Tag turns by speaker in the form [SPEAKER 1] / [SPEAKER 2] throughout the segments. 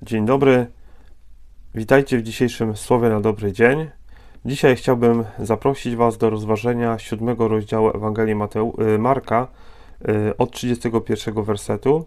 [SPEAKER 1] Dzień dobry, witajcie w dzisiejszym Słowie na dobry dzień. Dzisiaj chciałbym zaprosić Was do rozważenia 7 rozdziału Ewangelii Marka od 31 wersetu,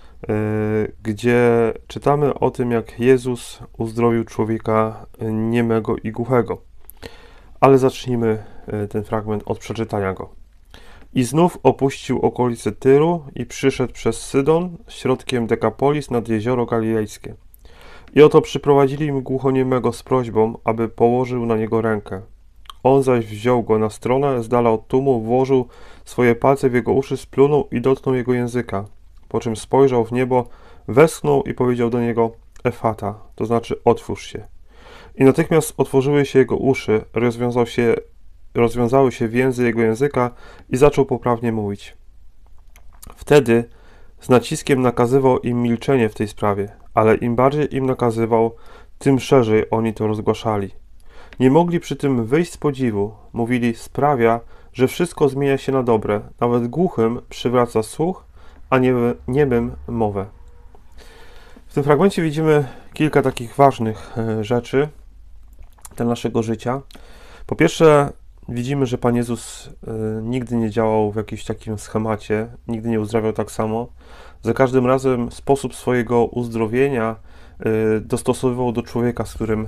[SPEAKER 1] gdzie czytamy o tym, jak Jezus uzdrowił człowieka niemego i głuchego. Ale zacznijmy ten fragment od przeczytania go. I znów opuścił okolice Tyru i przyszedł przez Sydon, środkiem Dekapolis nad jezioro Galilejskie. I oto przyprowadzili im głuchoniemego z prośbą, aby położył na niego rękę. On zaś wziął go na stronę, z dala od tłumu, włożył swoje palce w jego uszy, splunął i dotknął jego języka. Po czym spojrzał w niebo, westchnął i powiedział do niego: Efata, to znaczy otwórz się. I natychmiast otworzyły się jego uszy, rozwiązały się więzy jego języka i zaczął poprawnie mówić. Wtedy z naciskiem nakazywał im milczenie w tej sprawie, ale im bardziej im nakazywał, tym szerzej oni to rozgłaszali. Nie mogli przy tym wyjść z podziwu. Mówili: sprawia, że wszystko zmienia się na dobre. Nawet głuchym przywraca słuch, a niemym mowę. W tym fragmencie widzimy kilka takich ważnych rzeczy dla naszego życia. Po pierwsze, widzimy, że Pan Jezus nigdy nie działał w jakimś takim schemacie, nigdy nie uzdrawiał tak samo. Za każdym razem sposób swojego uzdrowienia dostosowywał do człowieka,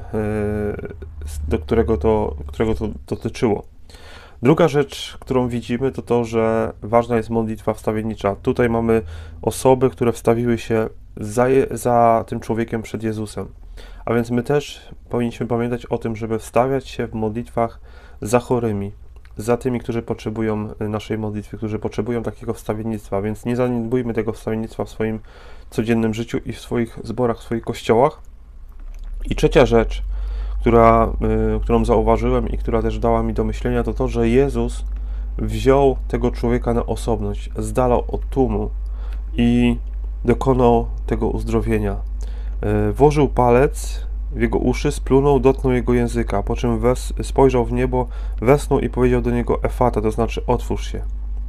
[SPEAKER 1] którego to dotyczyło. Druga rzecz, którą widzimy, to to, że ważna jest modlitwa wstawiennicza. Tutaj mamy osoby, które wstawiły się za tym człowiekiem przed Jezusem. A więc my też powinniśmy pamiętać o tym, żeby wstawiać się w modlitwach za chorymi, za tymi, którzy potrzebują naszej modlitwy, którzy potrzebują takiego wstawiennictwa, więc nie zaniedbujmy tego wstawiennictwa w swoim codziennym życiu i w swoich zborach, w swoich kościołach. I trzecia rzecz, którą zauważyłem i która też dała mi do myślenia, to to, że Jezus wziął tego człowieka na osobność, z dala od tłumu i dokonał tego uzdrowienia. Włożył palec w jego uszy, splunął, dotknął jego języka, po czym spojrzał w niebo, westchnął i powiedział do niego: Efata, to znaczy otwórz się.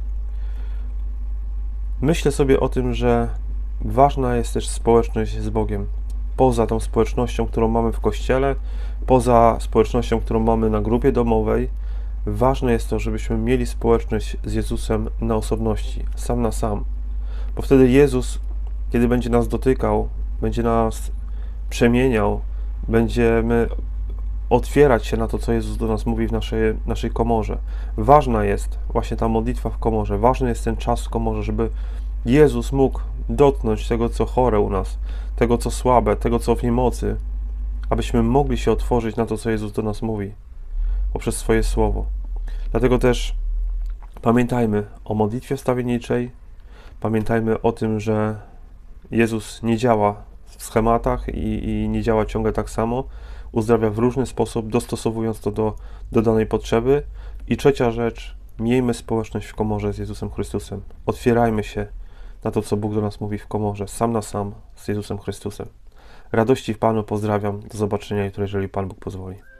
[SPEAKER 1] Myślę sobie o tym, że ważna jest też społeczność z Bogiem. Poza tą społecznością, którą mamy w kościele, poza społecznością, którą mamy na grupie domowej, ważne jest to, żebyśmy mieli społeczność z Jezusem na osobności, sam na sam. Bo wtedy Jezus, kiedy będzie nas dotykał, będzie nas przemieniał, będziemy otwierać się na to, co Jezus do nas mówi w naszej komorze. Ważna jest właśnie ta modlitwa w komorze, ważny jest ten czas w komorze, żeby Jezus mógł dotknąć tego, co chore u nas, tego, co słabe, tego, co w niemocy, abyśmy mogli się otworzyć na to, co Jezus do nas mówi poprzez swoje słowo. Dlatego też pamiętajmy o modlitwie wstawienniczej, pamiętajmy o tym, że Jezus nie działa w schematach i nie działa ciągle tak samo, uzdrawia w różny sposób, dostosowując to do danej potrzeby. I trzecia rzecz, miejmy społeczność w komorze z Jezusem Chrystusem. Otwierajmy się na to, co Bóg do nas mówi w komorze, sam na sam z Jezusem Chrystusem. Radości w Panu, pozdrawiam, do zobaczenia jutro, jeżeli Pan Bóg pozwoli.